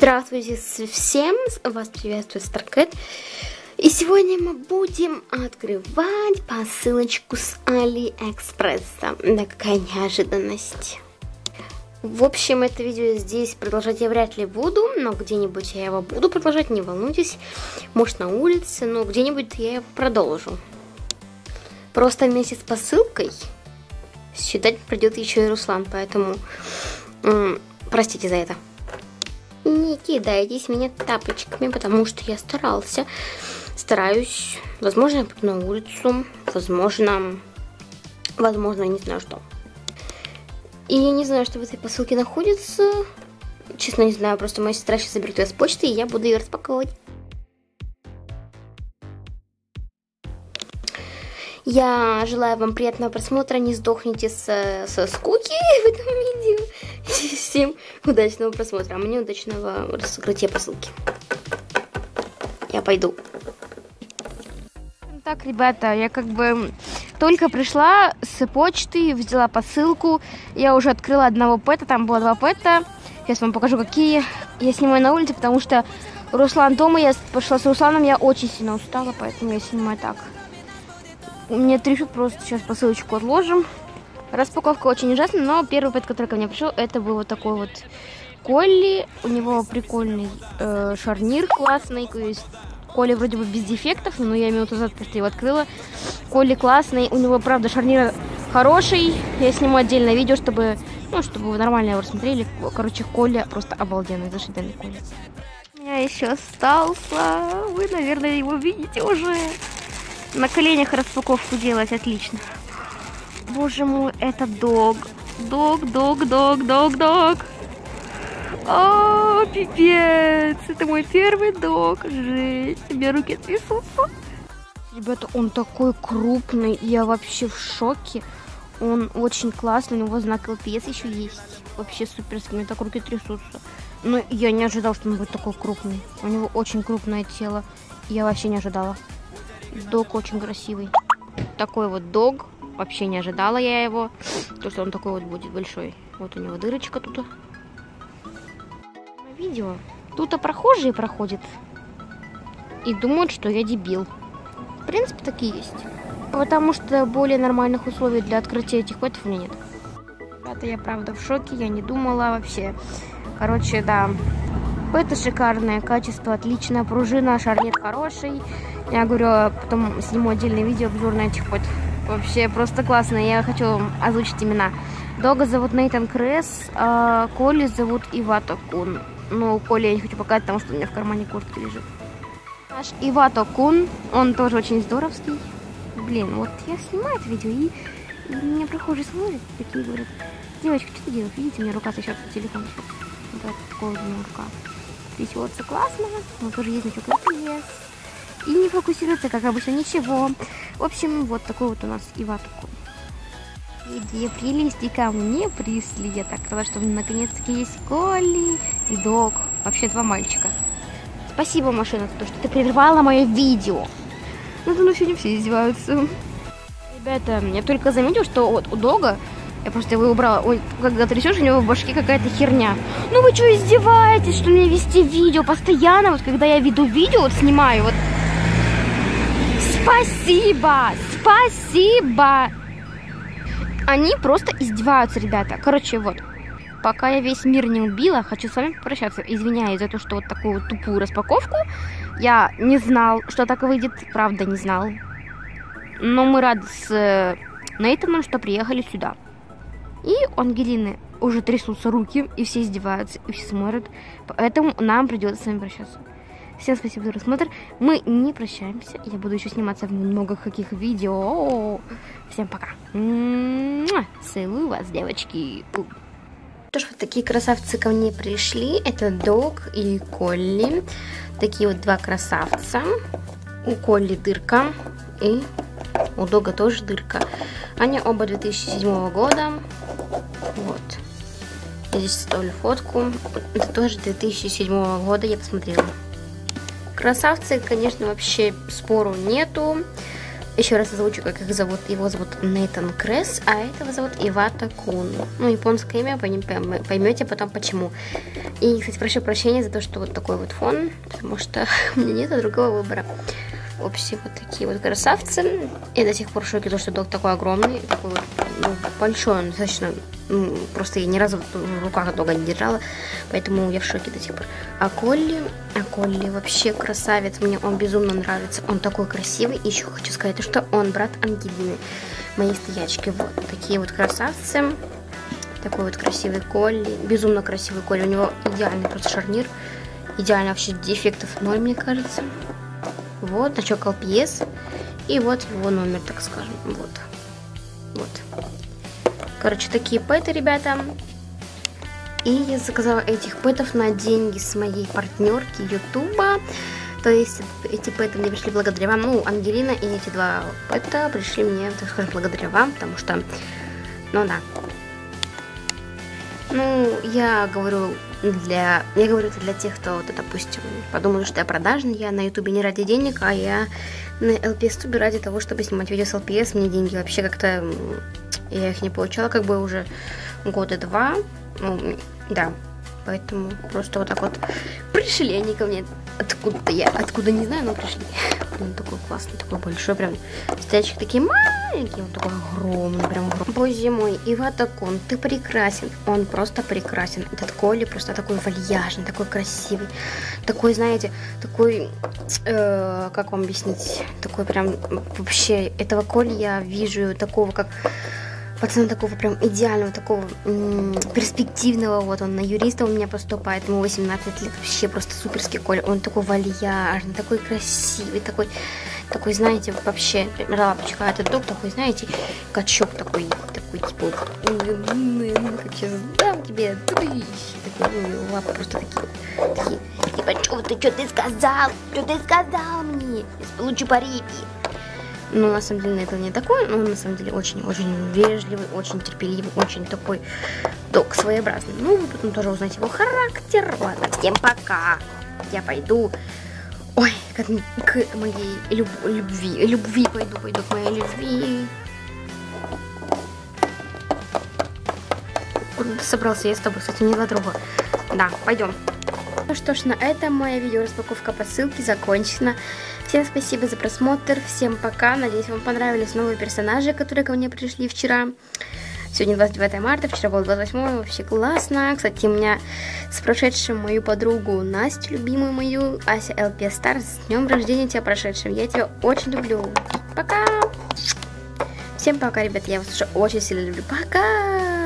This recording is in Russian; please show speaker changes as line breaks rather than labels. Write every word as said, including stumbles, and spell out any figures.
Здравствуйте всем, вас приветствует Старкет. И сегодня мы будем открывать посылочку с Алиэкспресса. Да, какая неожиданность. В общем, это видео здесь продолжать я вряд ли буду, но где-нибудь я его буду продолжать, не волнуйтесь. Может, на улице, но где-нибудь я его продолжу. Просто вместе с посылкой считать придет еще и Руслан, поэтому м простите за это. Не кидайтесь меня тапочками, потому что я старался. Стараюсь. Возможно, я пойду на улицу. Возможно, возможно, я не знаю что. И я не знаю, что в этой посылке находится. Честно, не знаю. Просто моя сестра сейчас заберет ее с почты, и я буду ее распаковывать. Я желаю вам приятного просмотра. Не сдохните со, со скуки в этом видео. И всем удачного просмотра. А мне удачного раскрытия посылки. Я пойду.
Так, ребята, я как бы только пришла с почты, взяла посылку. Я уже открыла одного пэта, там было два пэта. Сейчас вам покажу, какие. Я снимаю на улице, потому что Руслан дома. Я пошла с Русланом, я очень сильно устала, поэтому я снимаю так. У меня трясут, просто сейчас посылочку отложим. Распаковка очень ужасная, но первый пэт, который ко мне пришел, это был вот такой вот Колли. У него прикольный э, шарнир классный, то есть Колли вроде бы без дефектов, но я минуту назад просто его открыла. Колли классный, у него, правда, шарнир хороший. Я сниму отдельное видео, чтобы, ну, чтобы вы нормально его рассмотрели. Короче, Колли просто обалденный, зашибенный Колли. У меня еще остался, вы, наверное, его видите уже. На коленях распаковку делать, отлично. Боже мой, это дог. Дог, дог, дог, дог, дог. О, пипец. Это мой первый дог. Жесть. У меня руки трясутся. Ребята, он такой крупный. Я вообще в шоке. Он очень классный. У него знак эл пи эс еще есть. Вообще суперский. У меня так руки трясутся. Но я не ожидала, что он будет такой крупный. У него очень крупное тело. Я вообще не ожидала. Дог очень красивый. Такой вот дог. Вообще не ожидала я его. То, что он такой вот будет большой. Вот у него дырочка тут. Видео. Тут а прохожие проходят. И думают, что я дебил. В принципе, такие есть. Потому что более нормальных условий для открытия этих пэтов у меня нет. Ребята, я правда в шоке. Я не думала вообще. Короче, да. Пэты шикарное. Качество отличное. Пружина, шарнир хороший. Я говорю, потом сниму отдельное видео, обзор на этих пэтов. Вообще просто классно. Я хочу озвучить имена. Дога зовут Нейтан Кресс, а Колли зовут Ивато Кун. Ну, Колли я не хочу показать, потому что у меня в кармане куртка лежит. Наш Ивато Кун, он тоже очень здоровский. Блин, вот я снимаю это видео, и, и меня прохожие смотрят, такие говорят: девочка, что ты делаешь? Видите, у меня рука трясется, телефон. Вот такая вот у меня рука. Трясется классно, но тоже есть значок эл пи эс. И не фокусируется, как обычно, ничего. В общем, вот такой вот у нас Ивато Кун. Где прелести ко мне пришли. Я так рада, что наконец-таки есть Колли и дог. Вообще два мальчика. Спасибо, машина, за то, что ты прервала мое видео. Ну, ну, еще не все издеваются. Ребята, я только заметил, что вот у дога, я просто его убрала, ой, когда трясешь, у него в башке какая-то херня. Ну вы что, издеваетесь, что мне вести видео постоянно? Вот когда я веду видео, вот снимаю, вот. Спасибо! Спасибо! Они просто издеваются, ребята. Короче, вот. Пока я весь мир не убила, хочу с вами попрощаться. Извиняюсь за то, что вот такую вот тупую распаковку. Я не знал, что так выйдет. Правда, не знал. Но мы рады с э, Нейтаном, что приехали сюда. И у Ангелины уже трясутся руки, и все издеваются, и все смотрят. Поэтому нам придется с вами прощаться. Всем спасибо за просмотр. Мы не прощаемся. Я буду еще сниматься в много каких видео. Всем пока. Целую вас, девочки.
Что ж, вот такие красавцы ко мне пришли. Это дог и Колли. Такие вот два красавца. У Колли дырка. И у дога тоже дырка. Они оба две тысячи седьмого года. Вот. Я здесь ставлю фотку. Это тоже две тысячи седьмого года. Я посмотрела. Красавцы, конечно, вообще спору нету. Еще раз озвучу, как их зовут. Его зовут Нейтан Кресс, а этого зовут Ивата Кун. Ну, японское имя, вы не поймете потом почему. И, кстати, прошу прощения за то, что вот такой вот фон, потому что у меня нет другого выбора. В общем, вот такие вот красавцы. Я до сих пор в шоке, то, что дог такой огромный, такой вот, ну, большой, он достаточно, ну, просто я ни разу в руках дога не держала, поэтому я в шоке до сих пор. А Колли, а Колли вообще красавец, мне он безумно нравится, он такой красивый. И еще хочу сказать, что он брат Ангелины, моей стоячки. Вот такие вот красавцы. Такой вот красивый Колли, безумно красивый Колли, у него идеальный просто шарнир, идеально вообще, дефектов ноль, мне кажется. Вот, значок эл пи эс. И вот его номер, так скажем. Вот. Вот. Короче, такие пэты, ребята. И я заказала этих пэтов на деньги с моей партнерки Ютуба. То есть эти пэты мне пришли благодаря вам. Ну, Ангелина и эти два пэта пришли мне, так скажем, благодаря вам. Потому что, ну да. Ну, я говорю для... Я говорю это для тех, кто, вот, допустим, подумали, что я продажный. Я на ютубе не ради денег, а я на эл пи эс тубе ради того, чтобы снимать видео с эл пи эс. Мне деньги вообще как-то... Я их не получала как бы уже года два. Ну, да. Поэтому просто вот так вот пришли они ко мне. Откуда-то я... Откуда не знаю, но пришли. Он такой классный, такой большой, прям стоячки такие маленькие, он такой огромный, прям огромный. Боже мой, Ивата Кун, ты прекрасен, он просто прекрасен. Этот Колли просто такой вальяжный, такой красивый, такой, знаете, такой, э, как вам объяснить, такой прям, вообще, этого Колли я вижу такого, как... Пацана такого прям идеального, такого м- перспективного, вот он на юриста у меня поступает, ему восемнадцать лет, вообще просто суперский Коля, он такой вальяжный, такой красивый, такой, такой, знаете, вообще, лапочка, а этот дог такой, знаете, качок такой, такой, типа, как сейчас дам тебе, такой, лапы просто такие, такие, типа, что ты, что ты сказал, что ты сказал мне, лучше по репе. Ну, на самом деле, это не такой, но на самом деле очень-очень вежливый, очень терпеливый, очень такой дог своеобразный. Ну, вы потом тоже узнаете его характер. Ладно, всем пока. Я пойду, ой, к, к моей люб, любви, любви пойду, пойду к моей любви. Куда ты собрался? Я с тобой, кстати, не два друга. Да, пойдем. Ну что ж, на этом моя видео распаковка посылки закончена. Всем спасибо за просмотр, всем пока, надеюсь, вам понравились новые персонажи, которые ко мне пришли вчера. Сегодня двадцать девятое марта, вчера было двадцать восьмое, вообще классно. Кстати, у меня с прошедшим мою подругу Настю, любимую мою, Ася эл пи эс Star, с днем рождения тебя прошедшим, я тебя очень люблю. Пока! Всем пока, ребят, я вас уже очень сильно люблю, пока!